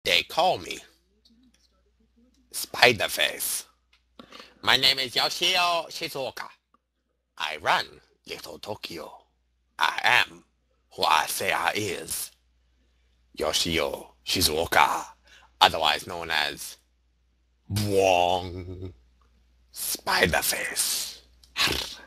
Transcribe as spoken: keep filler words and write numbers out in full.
They call me Spider-Face. My name is Yoshio Shizuoka. I run Little Tokyo. I am who I say I is. Yoshio Shizuoka, otherwise known as Bwong Spider-Face.